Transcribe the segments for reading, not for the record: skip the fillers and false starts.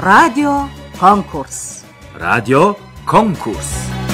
радио конкурс. радио конкурс.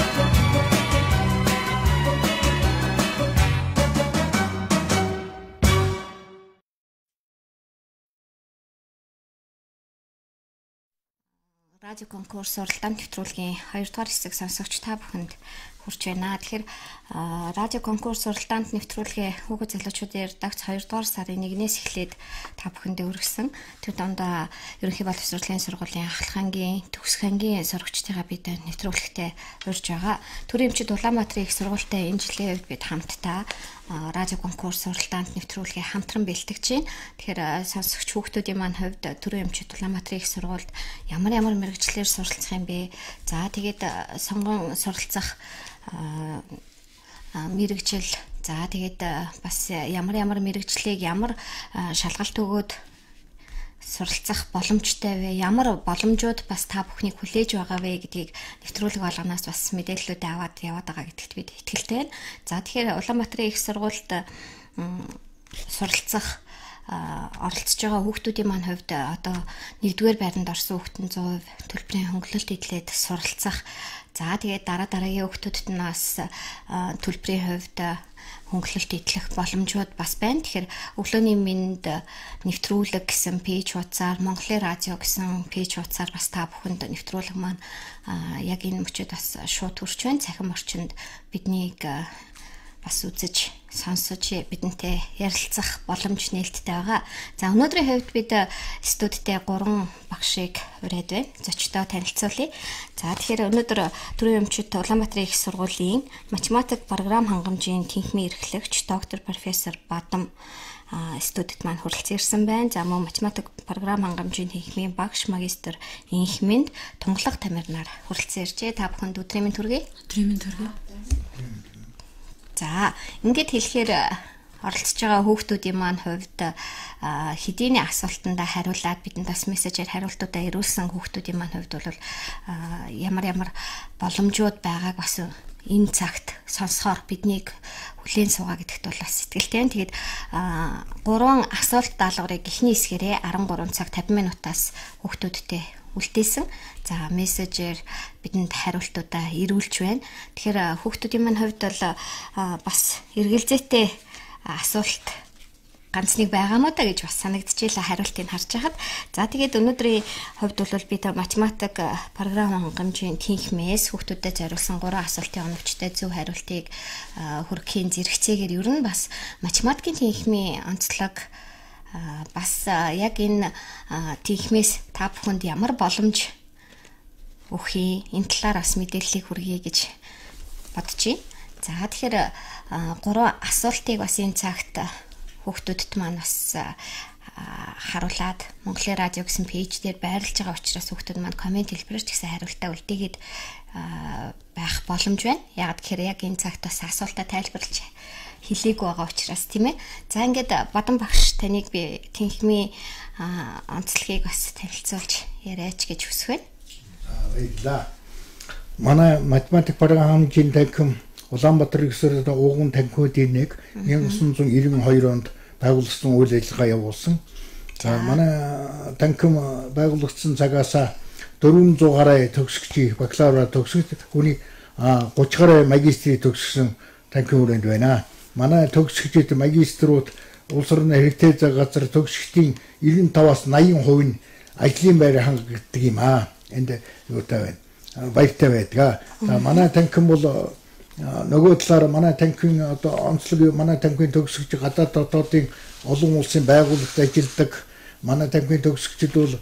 Радио конкурс уралдаан нэвтрүүлгийн 2 дугаар хэсэг сонсогч та бүхэнд хүрч байна. Тэгэхээр радио конкурс уралдаанд нэвтрүүлгээ хүүхэд залуучуудын редакц 2 дугаар сарын 1-ээс эхлээд та бүхэндээ өргөсөн. Тэр дондоо ерөнхий боловсролын сургуулийн ахлах ангийн, төгсөх ангийн сурагчдыгаа бид нэвтрүүлэгтээ урьж байгаа. Төрийн эмчид Улаанбаатарын их сургуультай энэ жилийн үед бид хамтдаа радио конкурс уралдаанд нэвтрүүлгээ хамтран бэлтгэж байна. Тэгэхээр сонсогч хүүхдүүдийн маань хувьд төрийн эмчид Улаанбаатарын их сургуульд ямар мэргэжлэр суралцах юм бэ? За тэгээд сонгон суралцах мэргэжил, за тэгээд бас ямар мэргэжлийг ямар шалгалт өгөөд суралцах боломжтой вэ? Ямар боломжууд бас та бүхнийг хүлээж байгаа вэ гэдгийг нэвтрүүлэг болгоноос бас мэдээллүүд аваад яваад байгаа гэдэгт бид итгэлтэй байна. За тэгэхээр Улаанбаатарын их сургуульд суралцах оролцож байгаа хүүхдүүдийн маань хувьд одоо 1-р байранд орсон хүүхдэн 100% төлбөрийн хөнгөлөлт эдлээд суралцах. За тэгээд дараагийн хүүхдүүдэд нь бас төлбөрийн хувьд хөнгөлөлт эдлэх боломжууд бас байна. Тэгэхээр өглөөний мэнд нэвтрүүлэг гэсэн пэйж хуудасаар, Монголын радио гэсэн пэйж хуудасаар бас та бүхэнд нэвтрүүлэг маань яг энэ мөчөд бас шууд хүрч байна. Цахим орчинд биднийг бас үзэж, сонсож бидэнтэй ярилцах боломж нээлттэй байгаа. За өнөөдрийн хувьд бид студидтэй 3 багшийг ураад байна. Зочдоо танилцуулъя. За тэгэхээр өнөөдөр төрийн эмчид Улаанбаатарын их сургуулийн математик програм хангамжийн тэнхимийн эрхлэгч доктор профессор Бадам студид маань хүрэлцэн ирсэн байна. За мөн математик програм хангамжийн тэнхимийн багш магистр Инхмэнд Тунгалаг Тамирнаар хүрэлцэн иржээ. Та бүхэнд өдрийн мэнд хүргэе. Өдрийн мэнд хүргэе. За ингээд хэлэхээр оролцож байгаа хүүхдүүдийн маань хувьд хэдийний асуултандаа хариулаад бидэнд бас мессежээр хариултуудаа ирүүлсэн хүүхдүүдийн маань хувьд бол ямар боломжууд байгааг бас энэ цагт сонсохоор биднийг хүлээн суугаа гэдэгт бол бас сэтгэлтэй. Тэгээд 3 асуулт даалгаврыг эхний хэсгээрээ 13 цаг 50 минутаас хүүхдүүдтэй үлдээсэн. За мессежээр бидэнд хариултуудаа ирүүлж байна. Тэгэхээр хүүхдүүдийн маань хувьд бол бас эргэлзээтэй асуулт ганц нэг байгаа мó та гэж бас санагдчихлаа хариултыг харж байхад. За тэгээд өнөөдрийн хувьд бол бид математик програм хангамжийн тэнхимээс хүүхдүүдэд зориулсан 3 асуултын оновчтой зөв хариултыг хүргэхийн зэрэгцээгээр ер нь бас математикийн тэнхимийн онцлог бас яг энэ тэнхимээс та бүхэнд ямар боломж өгье, энэ талаар бас мэдээллийг хүргэе гэж бодож байна. За тэгэхээр 3 асуултыг бас энэ цагт хүүхдүүдэд маань бас харуулад Монголын радио гэсэн пэйж дээр байрлаж байгаа учраас хүүхдүүд маань комент хэлбэрээр ч гэсэн хариултаа үлдээгээд байх боломж байна. Яг тэгэхээр яг энэ цагт бас асуултаа тайлбарлаж хэлээгүй байгаа учраас тийм ээ. За ингээд Бадам багш таныг би тэнхимийн онцлогийг бас танилцуулж яриач гэж хүсэх байна. Баярлалаа. Манай математик програм хангамжийн тэнхим Улаанбаатар их сургуулийн ууган танхимуудын нэг 1992 онд байгуулсан үйл ажиллагаа явуулсан. За манай танхим байгуулагдсан цагаас 400 гаруй төгсөгчийг бакалавра төгсөж хүний 30 гаруй магистрийг төгссөн танхим хүрээнд байна. Манай төгсөгчид магиструуд улс орны хэрэгтэй газар төгсөгчдийн 95-аас 80% нь ажлын байр хангагддаг юм аа. Энд юутай байна. Баяртай байдаг. За манай танхим бол нөгөө талаар манай танхимын одоо онцлог манай танхимын төгсөгч гадаад дотоодын олон улсын байгууллагт ажилладаг. Манай танхимын төгсөгчид бол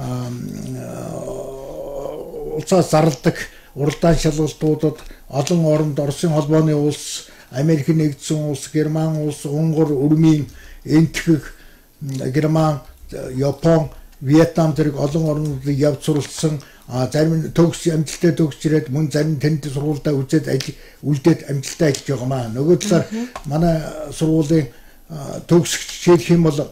улсаас зарладаг уралдаан шалгалтуудад олон оронд Оросын холбооны улс, Америк нэгдсэн улс, Герман улс, Унгар, Урмын, Энтхэг, Герман, Япон, Вьетнам зэрэг олон орнуудад явж суралцсан. Зарим амжилттай төгсчрээд мөн зарим тэнд сургуультай үлдээд амжилттай ажиллаж байгаа маа. Нөгөө талаар манай сургуулийн төгсөгч жишээлх юм бол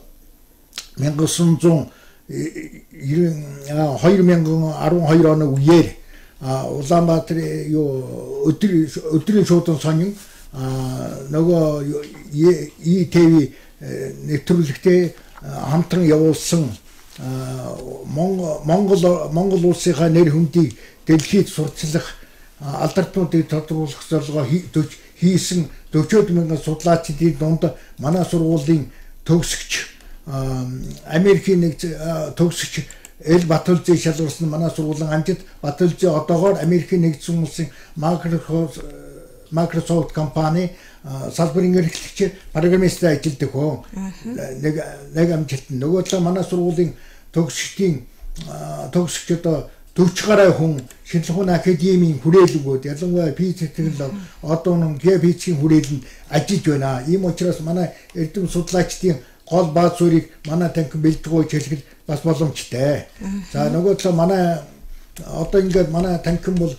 2012 оны үеэр Улаанбаатарын өдрийн шуудан сонин нөгөө ИТV нэвтрүүлэгтээ хамтран явуулсан Монгол улсынхаа нэр хүндийг дэлхийд сурталчлах алдартай тодруулах зорилгоо хийсэн 40 мянган судлаачдын дунд манай сургуулийн төгсөгч Америкийн нэг төгсөгч Эл Батулзыг шалгуулсан манай сургуулийн амжилт Батулзы одоогоор Америкийн нэгдсэн улсын Microsoft компани салбарын эрхлэгч программистаар ажилладаг хөө. Нэг амжилт. Нөгөө талаа манай сургуулийн төгсөгч одоо 40 гаруй хүн шинжлэх ухааны академийн хүрээлэнгүүд ялангуяа PhD технологи одоо нэг PhD-ийн хүрээлэнд ажиллаж байна. Ийм учраас манай эрдэм судлаачдын гол бааз суурийг манай танхим бэлтгэж хэлэх бас боломжтой. За нөгөө талаа манай одоо ингээд манай танхим бол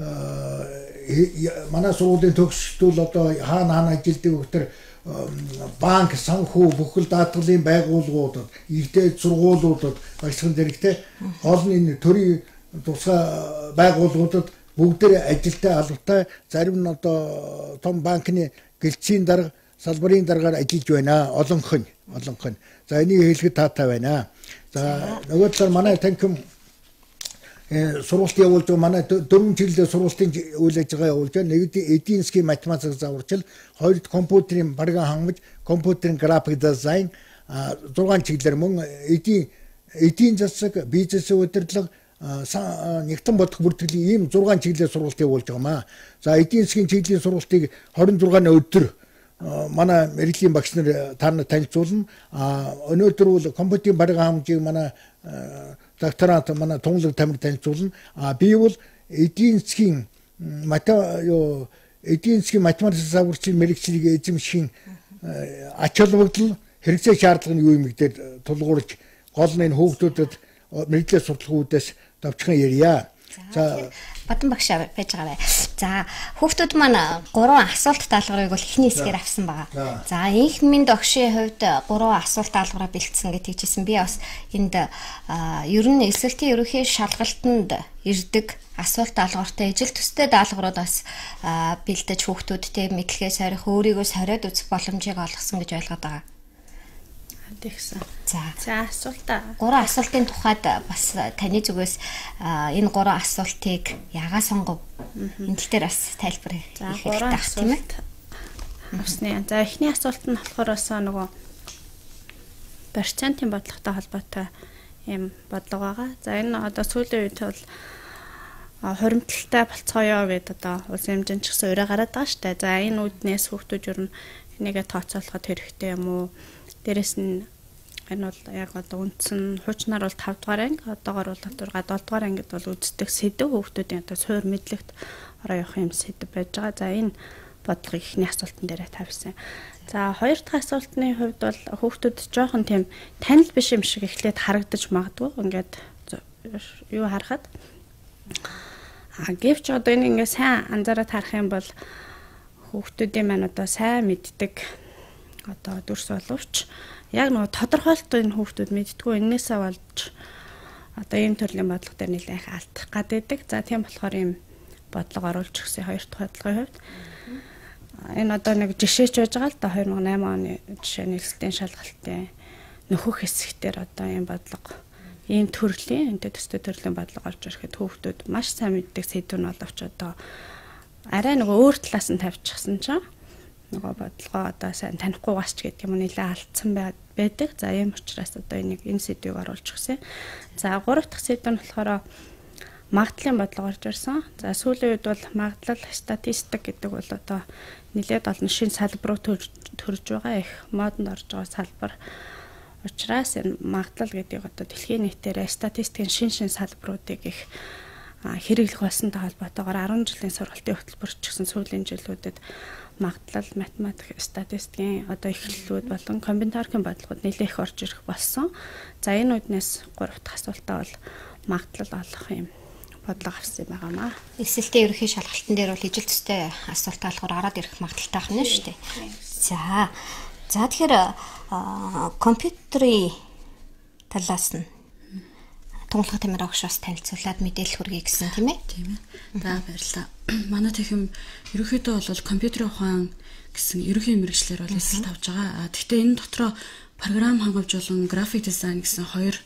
манай сургуулийн төгсчдүүд одоо хаана ажилладаг вөхтөр банк, санхүү, бүхэл даатгалын байгууллагуудад, ихтэй сургуулиудад ажиллах зэрэгтэй олон төрийн тусгай байгууллагуудад бүгдээр ажилтай албатай зарим нь одоо том банкны гэлцийн дарга салбарын дараагаар ажиллаж байна. Олонх нь. За энийг хэлэхэд таатай байна. За нөгөө талаар манай танхим сургалт явуулж байгаа манай 4 чиглэлээр сургалтын үйл ажиллагаа явуулж байгаа. Нэгд эдийн засгийн математик зааварчил, хоёрд компьютерийн програм хангамж, компьютерийн график дизайн, 6 чиглэлээр мөн эдийн засаг, бизнесийн удирдлага, нэгтэн бодох бүртгэлийн ийм 6 чиглэлээр сургалт явуулж байгаамаа. За эдийн засгийн чиглэлийн сургалтыг 26 өдөр манай мэрэгжлийн багш нар тань танилцуулна. Өнөөдөр бол компьютерийн програм хангамжийг манай докторант манай Тунгалаг Тамир танилцуулна. Би бол эдийн засгийн математик зааварчил мэрэгчлийг эзэмших ач холбогдол хэрэгцээ шаардлага нь юу юм гэдээ тулгуурж гол нь энэ хүүхдүүдэд мэрэгжлийн судалгаануудаас давчхан ярья. За Бадан багш байж байгаа бай. За хүүхдүүд маань 3 асуулт даалгаврыг бол эхний хэсгээр авсан байгаа. За инх минь догшийн хувьд 3 асуулт даалгавраа бэлдсэн гэж хэлжсэн. Би бас энд ер нь эсвэлтийн ерөнхий шалгалтанд ирдэг асуулт даалгавартай ижил төстэй даалгаврууд бас бэлдэж хүүхдүүдтэй мэдлэгээ сорих, өөрийгөө сориод үзэх боломжийг олгосон гэж ойлгоод байгаа. Тэгсэн. За асуултаа 3 асуултын тухайд бас таны зүгээс энэ 3 асуултыг яагаад сонгов? Энэ дээр бас тайлбар хийх хэрэгтэй байх тийм ээ. Авсны. За эхний асуулт нь болохоор бас нөгөө процентын бодлоготой холбоотой юм бодлого байгаа. За энэ одоо сүүлийн үед бол хуримтлалтай болцгоё гэдэг одоо улс хэмжээнд ч гэсэн ураа гараад байгаа шүү дээ. За энэ үүднээс хүүхдүүд ер нь энийгээ тооцоолоход хэрэгтэй юм уу? Дээрэс нь энэ бол яг одоо үндсэн хуучнаар бол 5 дугаар анги, одоогоор бол 7 дугаар ангид бол үздэг сэдв хүүхдүүдийн одоо суур мэдлэгт ороо явах юм сэдв байж байгаа. За энэ бодлогыг ихний асуултан дээрээ тавьсан. За хоёр дахь асуултны хувьд бол хүүхдүүд жоохон тийм танил биш юм шиг эхлээд харагдаж магадгүй. Ингээд юу харахад гэвч одоо энэ ингээ сайн анзаараад харах юм бол хүүхдүүдийн маань одоо сайн мэддэг одоо дүрс боловч яг нөгөө тодорхойлолтын хүүхдүүд мэддэггүй энээсээ болж одоо ийм төрлийн бодлого дээр нэлээх алдах гаддаг. За тийм болохоор ийм бодлого оруулж өгсөн хоёр дахь бодлогын хувьд энэ одоо нэг жишээч байж байгаа л да 2008 оны жишээ нийслэлийн шалгалтын нөхөх хэсэгтэр одоо ийм бодлого ийм төрлийн энэ төстэй төрлийн бодлого орж ирэхэд хүүхдүүд маш сайн мэддэг сэдвүүн боловч одоо арай нөгөө өөр талаас нь тавьчихсан чинь нөгөө бодлогоо одоо сайн танихгүйгаас ч гэдэг юм нэлээ алдсан байдаг. За ийм учраас одоо энийг энэ сэдвийг оруулж өгсөн. За 3 дахь сэдв нь болохоор магадлалын бодлого орж ирсэн. За сүүлийн үед бол магадлал статистик гэдэг бол одоо нэлээд олон шинэ салбарууд төрж байгаа их модонд орж байгаа салбар. Учираас энэ магадлал гэдэг одоо дэлхийн нийтээр статистикийн шинэ салбаруудыг их хэрэглэх болсонтой холбоотойгоор 10 жилийн сургалтын хөтөлбөрч гэсэн сүүлийн жилүүдэд магадлал, математик, статистикийн одоо эхлэлүүд болон комбинаторикийн бодлогод нэлээд их орж ирэх болсон. За энэ үднээс 3 дахь асуултаа бол магадлал олох юм бодлого авсан байгаамаа. Эсвэлтийн ерөнхий шалгалтын дээр бол ижил төстэй асуулт болохоор ороод ирэх магадaltaй байна шүү дээ. За тэгэхээр компьютерийн талаас нь Тунгалаг Тамир багш бас танилцуулаад мэдээлэл хүргэе гэсэн тийм ээ. Тийм ээ. За баярлалаа. Манай техим ерөнхийдөө бол компьютерийн ухаан гэсэн ерөнхий мэргэжлэр бол эсэлт авч байгаа. Гэхдээ энэ дотроо програм хангамж болон график дизайн гэсэн хоёр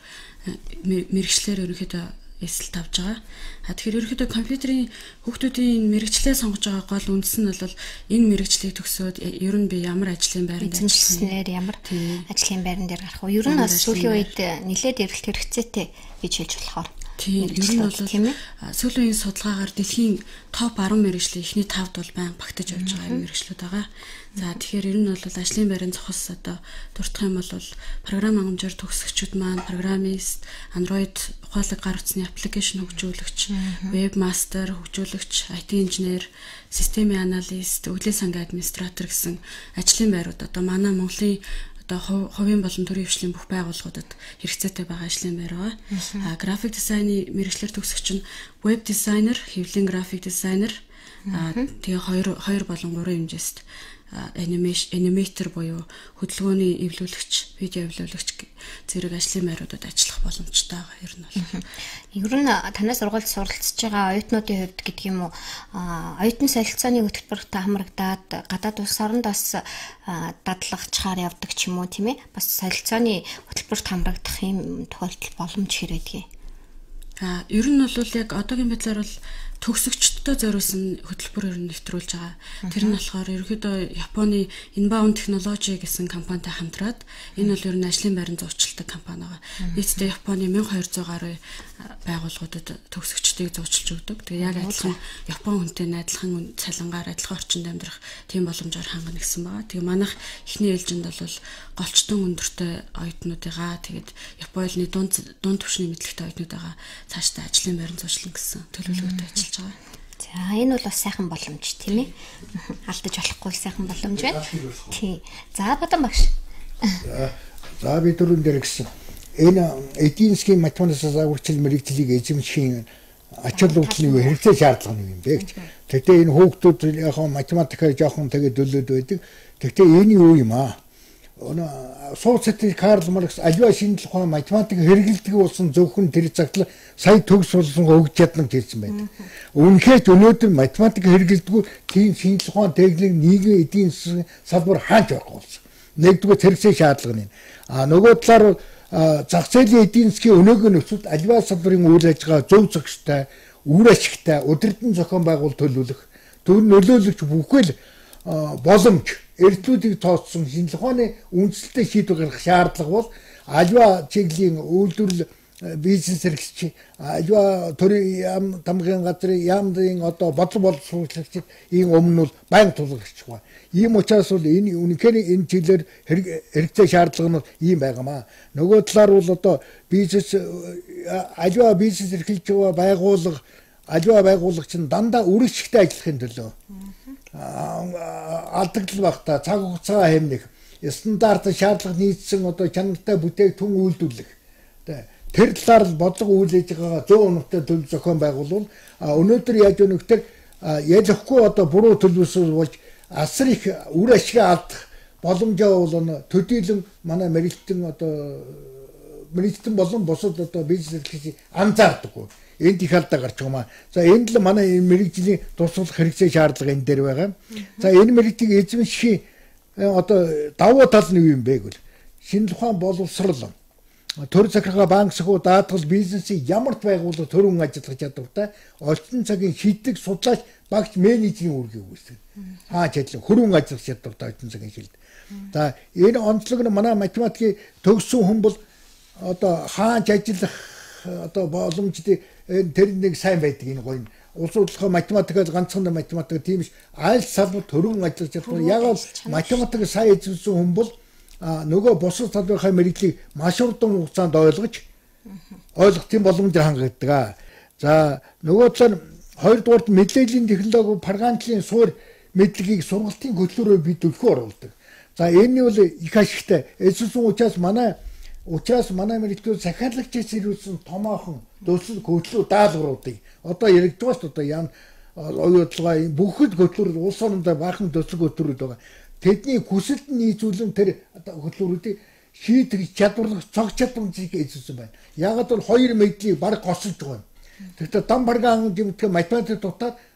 мэрэгчлэр ерөнхийдөө эсэлт авж байгаа. Тэгэхээр ерөнхийдөө компьютерийн хүүхдүүдийн мэрэгчлээ сонгож байгаа гол үндэс нь бол энэ мэрэгчлийг төгсөөд ер нь би ямар ажлын байранд ажиллахаар ямар ажлын байран дээр гарах вэ? Ер нь бас сүүлийн үед нэлээд эрэлт хэрэгцээтэй гэж хэлж болохоор. Тийм, ер нь бол сүүлийн үеийн судалгаагаар дэлхийн топ 10 мэрэгжлийн эхний 5-д бол байнга багтаж явж байгаа мэрэгчлүүд байгаа. За тэгэхээр ер нь бол ажлын байрын зохис одоо дуртах юм бол програм хангамжаар төгсөгчүүд маань программист, Android ухаалаг гар утасны аппликейшн хөгжүүлэгч, вебмастер хөгжүүлэгч, IT инженер, системийн аналист, өглөө сангийн администратор гэсэн ажлын байрууд одоо манай Монголын одоо хувийн болон төрийн хвшлийн бүх байгууллагуудад хэрэгцээтэй байгаа ажлын байр байгаа. График дизайны мэрэгчлэр төгсөгч нь веб дизайнер, хэвлэлийн график дизайнер, тэгээ 2 болон 3 хэмжээст аниматор буюу хөдөлгөөний эвлүүлэгч, видео эвлүүлэгч зэрэг ажлын байруудад ажиллах боломжтой байгаа ер нь бол. Ер нь танаас сургуульд суралцж байгаа оюутнуудын хувьд гэдэг юм уу, оюутны солилцооны хөтөлбөрт хамрагдаад гадаад улс оронд бас дадлагчаар явдаг ч юм уу тийм ээ. Бас солилцооны хөтөлбөрт хамрагдах юм тохиолдол боломж хэрэгэдэг. Ер нь бол яг одоогийн байдлаар бол төгсөгчдтэй зориулсан хөтөлбөр ер нь нэвтрүүлж байгаа. Тэр нь болохоор ерөнхийдөө Японы Inbound Technology гэсэн компанитай хамтраад энэ бол ер нь ажлын байран зуучилдаг компани байгаа. Нийтдээ Японы 1200 гаруй байгууллагуудад төгсөгчдийг зуучилж өгдөг. Тэгээ яг адилхан Япон хүнтэй адилхан цалингаар адилхан орчинд амьдрах тийм боломжоор хангана гэсэн байгаа. Тэгээ манайх эхний ээлжинд бол голчтон өндөртэй оюутнуудыгаа тэгээд Японы дунд түвшний мэдлэгтэй оюутнуудыгаа цаашдаа ажлын байран зуучлан гэсэн төлөвлөгөөтэй ажиллаж байгаа. За энэ бол бас сайхан боломж тийм ээ. Алдаж болохгүй сайхан боломж байна. Тийм. За Бадан багш. За би түрүүн дээр гэсэн энэ эдийн засгийн математикаас агуулчил мэрэгжлийг эзэмших ачааллуудлын хэрэгцээ шаардлага юм бэ гэж. Тэгтээ энэ хүүхдүүд яг математикаар жоохон тэгээд дөлөөд байдаг. Тэгтээ энэ юу юм аа? Сууцтай Карл Маркс аливаа шинжлэх ухааны математик хэрэгэлдэг болсон зөвхөн тэр цагт сая төгс болсон өгч ядна гэж хэлсэн байдаг. Үнэхээр өнөөдөр математик хэрэгэлдэггүй тийм шинжлэх ухааны техник нийгмийн эдийн засгийн салбар хаанч орох болсон. Нэгдүгээр хэрэгцээ шаардлага нь. Нөгөө талаар зах зээлийн эдийн засгийн өнөөгийн нөхцөлд аливаа салбарын үйл ажиллагаа зөв зохистой, үр ашигтай, удирдан зохион байгуул төлөвлөх, төр нөлөөлөгч бүхэл боломж эрдлүүдийг тооцсон шинжлэх ухааны үндсэлтэй шийдвэр гаргах шаардлага бол аливаа чиглэлийн үйлдвэрлэл бизнес хэрэгсч аливаа төрийн тамгын газрын яамдын одоо бодлого боловсруулагчид ийм өмнө нь байнга тулгарч байгаа. Ийм учраас бол энэ үнэхээр энэ чиглэлээр хэрэгцээ шаардлага нь ийм байгаамаа. Нөгөө талаар бол одоо бизнес аливаа бизнес эрхэлж байгаа байгууллага аливаа байгууллагч нь дандаа үргэлжлэхтэй ажиллахын төлөө алдагдал багтаа цаг хугацаа хэмнэх стандарт шаардлага нийцсэн одоо чанартай бүтээгдэхүүн үйлдвэрлэх тэр талаар бодлого үйл ажиллагаагаа 100% төлөв зохион байгуулвал өнөөдөр яаж өнөхтөр ялахгүй одоо буруу төлөвлөсөн болж асар их үр ашиг алдах боломжоо бол төдийлөн манай мэрэгчтэн одоо мэрэгчтэн болон бусад одоо бизнес эрхлэгчид анзаардаггүй. Энд их алдаа гарч байгаа маа. За энд л манай мэрэгжлийн тусгах хэрэгцээ шаардлага энэ дээр байгаа. За энэ мэрэгжлийг эзэмших одоо давуу тал нь юу юм бэ гэвэл шинжлэх ухаан боловсрол төр захиргаа банк сахуу даатгал бизнесийн ямар ч байгууллага төрөн ажиллах чадвартай олцсон цагийн шийдэг судлаач багш менежерийн үүргийг үүсгэн. Хаач ажиллах хөрвөн ажиллах чадвартай олцсон цагийн шилд. За энэ онцлог нь манай математикийн төгссөн хүн бол одоо хаач ажиллах одоо боломжтой тэр нэг сайн байдаг энэ гоё. Улс хурлын математикаар ганцхан математик тийм ш аль салбар төрөн ажиллаж чадвар. Яг бол математик сайн эзэмсэн хүн бол нөгөө бусад салбарын мэрэгжлийг маш урдан хугацаанд ойлгох тийм боломжтой хангагддаг. За нөгөө талаар хоёрдугаарт мэдээллийн технологи програмчлалын суур мэдлэгийг сургалтын хөтөлбөрөөр бид төлхөө оруулдаг. За энэ нь бол их ашигтай. Эсвэн учраас манай мэрэгчлүүд захиалагчаас ирүүлсэн томоохон төсөл хөтлөө даалгавруудыг одоо яригддаг шүү дээ. Ян оюутлага бүхэл хөтлөр улс орондоо баахан төсөл хөтлөрүүд байгаа. Тэдний хүсэлт нийцүүлэн тэр хөтлөрүүдийг шийдэх чадварлах цог чадамжийг эзэлсэн байна. Яагаад бол хоёр мэдлийг баг госолж байгаа юм. Тэгэхдээ дам баргаан гэмтэх математик дутаад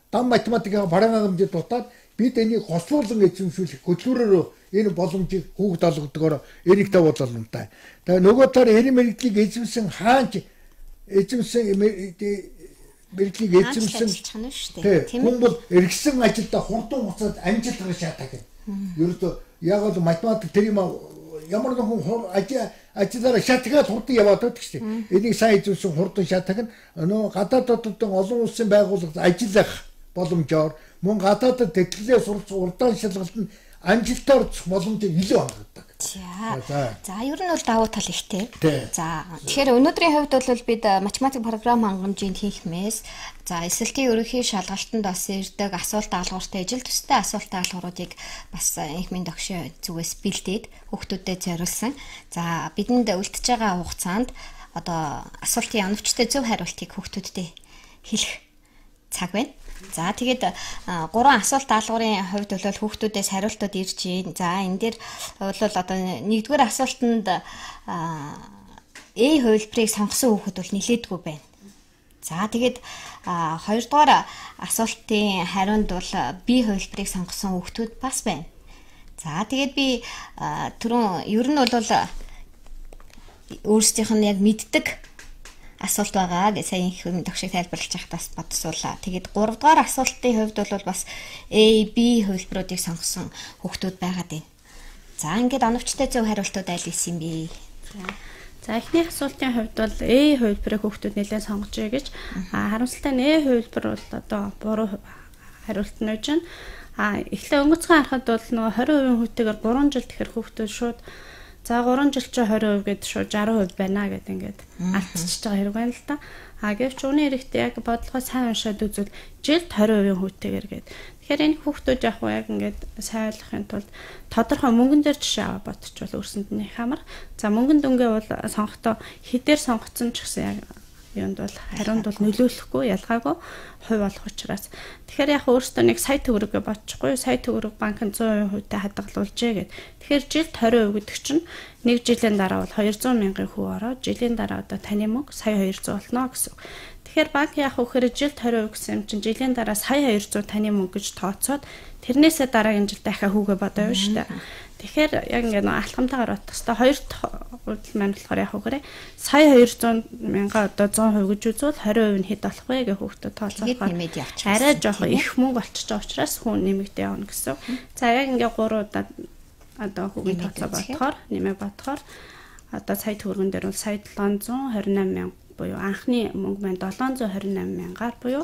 дан математикийн бараан хэмжээ дутаад бид энийг хослуулан эзэмшүүлэх хөтлөөрөөр энэ боломжийг хүүхд олгодгоор энийг давуулал юмтай. Тэгээ нөгөө талаар эрен мэрэгдлийг эзэмсэн хаанч эзэмсэн мэрэгдлийг эзэмсэн тийм хүн бол эргэсэн ажилдаа хурдан хугацаанд амжилт гаргах шаардлагатай. Ерөөдөө яг бол математик тэр юм ямар нэгэн хүн ажиллаараа шатгаад хурдан яваад байдаг шүү дээ. Энийг сайн эзэмсэн хурдан шатаг нь нөө гадаадд олон улсын байгууллагад ажиллах боломжоор мөн гадаадд тэтгэлээ сурч урдаан шалгалтанд амжилтаар боломжийг илүү хангалтдаг. За ер нь бол давуу тал ихтэй. За тэгэхээр өнөөдрийн хувьд бол бид математик програм хангамжийн хийхмээс за эсэлтийн ерөнхий шалгалтанд бас ирдэг асуулт даалгавартай ижил төстэй асуулт даалгавруудыг бас инхмийн догшин зүгээс бэлдээд хүүхдүүдэд зориулсан. За бидэнд үлдэж байгаа хугацаанд одоо асуултын оновчтой зөв хариултыг хүүхдүүдэд хэлэх цаг байна. За тэгээд 3 асуулт даалгаврын хувьд бол хүүхдүүдээс хариултууд ирж байна. За энэ дээр бол одоо 1-р асуултанд A хувилбарыг сонгосон хүүхэд бол нэлээдгүй байна. За тэгээд 2-р асуултын хариунд бол B хувилбарыг сонгосон хүүхдүүд бас байна. За тэгээд би түрүүн ер нь бол өөрсдийнх нь яг мэддэг асуулт байгаа гэж сайн их юм догшиг тайлбарлаж байхдаас бодсуулаа. Тэгээд 3-р асуултын хувьд бол бас A, B хувилбаруудыг сонгосон хүүхдүүд байгаад байна. За ингээд оновчтой зөв хариултууд аль исэн бэ? За эхний асуултын хувьд бол A хувилбарыг хүүхдүүд нэлээд сонгож байгаа гэж харамсалтай нь A хувилбар бол одоо буруу хариулт нь өгж байна. Эхлээ өнгөцгөн харахад бол нөгөө 20% хүүтэйгээр 3 жил тэгэхэр хүүхдүүд шууд за 3 жил чи 20% гээд шууд 60% байна гэд ингээд алдчихж байгаа хэрэг байна л да. Гэвч үүний эрэхтэй яг бодлогоо сайн уншаад үзвэл жилд 20% хүүтэйгээр гээд. Тэгэхээр энэ хүүхдүүд яг яг ингээд сайн ойлгохын тулд тодорхой мөнгөн дээр жишээ аваа бодчихвол өөрсөнд нь хамар. За мөнгөн дүнгээ бол сонгохдоо хэдээр сонгоцсон ч гэсэн яг юунд бол хариунд бол нөлөөлөхгүй ялгаагүй хувь болох учраас тэгэхээр яг өөртөө нэг сая төгрөг бодчихгүй сая төгрөг банкнд 100% хувьтай хадгалуулжээ гэд. Тэгэхээр жилд 20% гэдэг чинь нэг жилийн дараа бол 200 мянган хүү ороод жилийн дараа одоо таны мөнгө сая 200 болно гэсэн. Тэгэхээр банк яг үхээр жилд 20% гэсэн юм чинь жилийн дараа сая 200 таны мөнгө гэж тооцоод тэрнээсээ дараагийн жилд дахиад хүүгээ бодоо шүү дээ. Тэгэхээр яг ингээд алхамтайгаар бодох хэвээр хоёр хувьд маань болохоор яг үгээр сая 200 мянга одоо 100% гэж үзвэл 20% нь хэд болох вэ гэх хүүхдэд тооцоолохоор арай жоохон их мөнгө болчихж байгаа учраас хүн нэмэгдээ явна гэсэн. За яг ингээд 3 удаа одоо хүүгийн тооцоо бодохоор нэмээ бодохоор одоо сая төгрөгөн дээр бол сая 728 мянга буюу анхны мөнгө маань 728 мянгаар буюу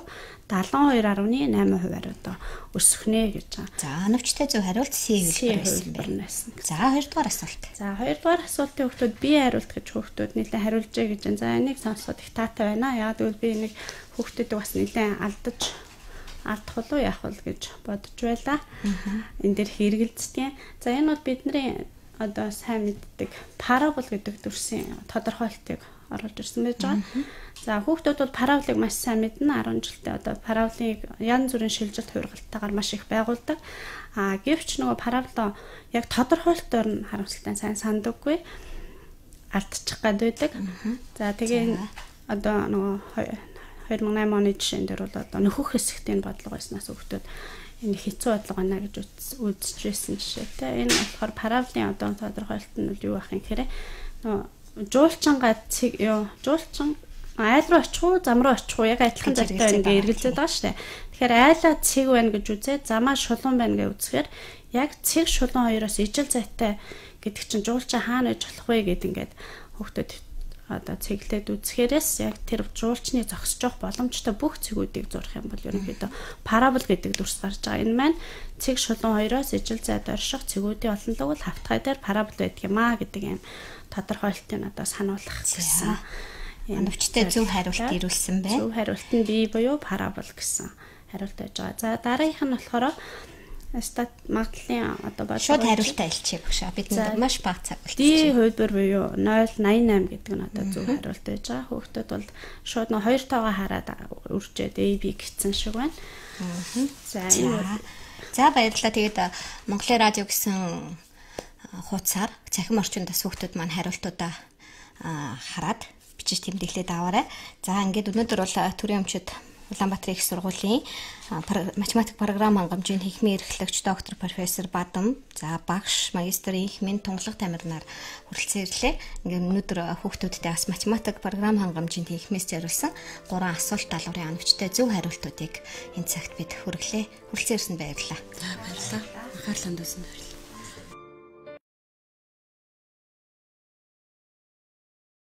72.8% одоо өсөхнэ гэж байгаа. За оновчтой зөв хариулт C хувилбар байсан. За 2-р асуулт. За 2-р асуултын хүүхдүүд B хариулт гэж хүүхдүүд нэлээд хариулжээ гэж байна. За энийг сонсоход их таатай байна. Яг гэвэл би нэг хүүхдүүдийг бас нэлээд алдах болов яах вэ гэж бодож байлаа. Энэ дэр хэрэгэлцдэг. За энэ бол бидний одоо сайн мэддэг парабол гэдэг төрлийн тодорхойлтыг оруулж ирсэн байж байгаа. За хүүхдүүд бол параболыг маш сайн мэднэ. 10 жилдээ одоо параболыг янз бүрийн шилжилт хувиргалтайгаар маш их байгуулдаг. Гэвч нөгөө параболоо яг тодорхойлолтоор нь харамсалтай сайн сандаггүй алдчих гад байдаг. За тэгээ одоо нөгөө 2008 оны жишээн дээр бол одоо нөхөх хэсэгтийн бодлого байснаас хүүхдүүд энэ хэцүү бодлого байна гэж үзэж байсан жишээтэй. Энэ болохоор параболын одоо тодорхойлолт нь юу ах юм гэхээр жуулчангаа жуулчин айл руу очих уу зам руу очих уу яг адилхан зайтай ингээ эргэлзээд байгаа шүү дээ. Тэгэхээр айлаа цэг байна гэж үзээд замаа шулуун байна гэж үзэхээр яг цэг шулуун хоёроос ижил зайтай гэдэг чинь жуулчин хаана иж болох вэ гэд ингээд хүүхдэд одоо цэглээд үзэхээрээс яг тэр жуулчны зогсож явах боломжтой бүх цэгүүдийг зурх юм бол ерөнхийдөө парабол гэдэг дүрс гарч байгаа. Энэ маань цэг шулуун хоёроос ижил зайд орших цэгүүдийн олонлог бол хавтгай дээр парабол байдаг юм аа гэдэг юм тодорхойлтыг одоо сануулах гэсэн. Оновчтой зөв хариулт ирүүлсэн байна. Зөв хариулт нь B буюу парабол гэсэн хариулт байж байгаа. За дараагийнх нь болохоор магадлалын одоо бодлого шууд хариултаа илчээ багшаа. Бидний маш бага цаг болчихсон. D хувилбар буюу 0.88 гэдэг нь одоо зөв хариулт байж байгаа. Хүүхдүүд бол шууд нөө хоёр тоогоо хараад үржээд A B гэсэн шиг байна. За баярлалаа. Тэгээд Монголын радио гэсэн хуудасаар цахим орчинд бас хүүхдүүд маань хариултуудаа хараад бичиж тэмдэглээд аваарай. За ингээд өнөөдөр бол төрийн өмчөд Улаанбаатарын их сургуулийн математик програм хангамжийн хихмийн эрхлэгч доктор профессор Бадам, за багш магистрийн хэмээн тунгалаг тамирнаар хүрэлцэн ирлээ. Ингээд өнөөдөр хүүхдүүдтэй бас математик програм хангамжийн хихмээс зориулсан 3 асуулт даалгаврын оновчтой зөв хариултуудыг энэ цагт бид хүргэлээ. Хүрэлцэн ирсэнд баярлалаа. За баярлалаа. Анхаарлаа хандуулсанд баярлалаа.